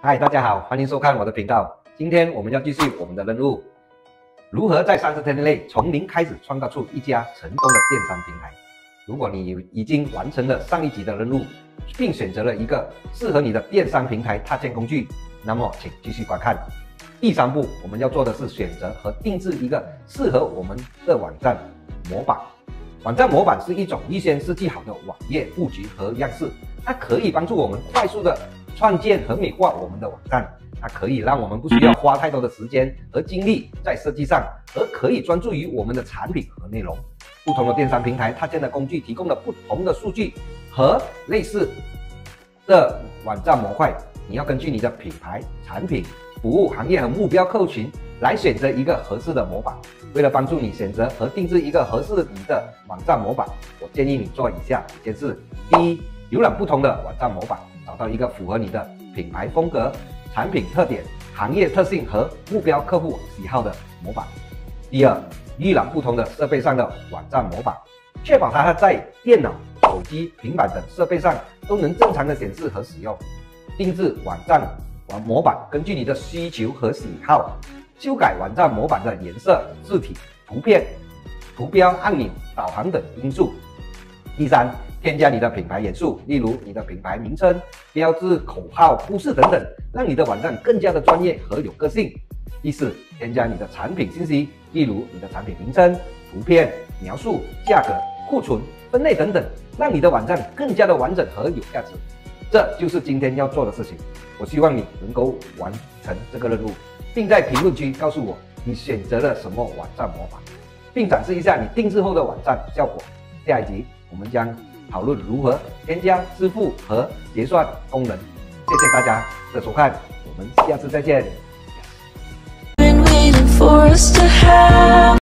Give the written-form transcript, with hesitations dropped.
嗨，大家好，欢迎收看我的频道。今天我们要继续我们的任务，如何在30天内从零开始创造出一家成功的电商平台。如果你已经完成了上一集的任务，并选择了一个适合你的电商平台踏件工具，那么请继续观看。第3步，我们要做的是选择和定制一个适合我们的网站模板。网站模板是一种预先设计好的网页布局和样式，它可以帮助我们快速的创建和美化我们的网站，它可以让我们不需要花太多的时间和精力在设计上，而可以专注于我们的产品和内容。不同的电商平台踏件的工具提供了不同的数据和类似的网站模块，你要根据你的品牌、产品、服务行业和目标客户群来选择一个合适的模板。为了帮助你选择和定制一个合适你的网站模板，我建议你做以下几件事：第一，浏览不同的网站模板，找到一个符合你的品牌风格、产品特点、行业特性和目标客户喜好的模板。第二，预览不同的设备上的网站模板，确保它在电脑、手机、平板等设备上都能正常的显示和使用。定制网站模板，根据你的需求和喜好，修改网站模板的颜色、字体、图片、图标、按钮、导航等因素。第三，添加你的品牌元素，例如你的品牌名称、标志、口号、故事等等，让你的网站更加的专业和有个性。第四，添加你的产品信息，例如你的产品名称、图片、描述、价格、库存、分类等等，让你的网站更加的完整和有价值。这就是今天要做的事情。我希望你能够完成这个任务，并在评论区告诉我你选择了什么网站模板，并展示一下你定制后的网站效果。下一集我们将讨论如何添加支付和结算功能。谢谢大家的收看，我们下次再见。